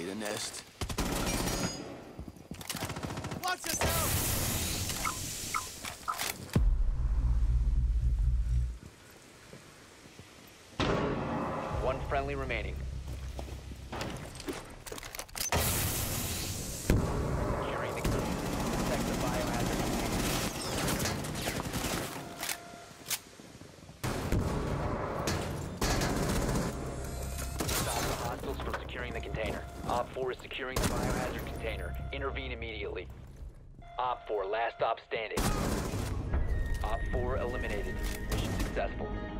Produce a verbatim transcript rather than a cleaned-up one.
made a nest. Watch yourself! One friendly remaining. Securing the key. Protect the biohazard container. Stop the hostiles from securing the container. Op four is securing the biohazard container. Intervene immediately. Op four, last op standing. Op four eliminated. Mission successful.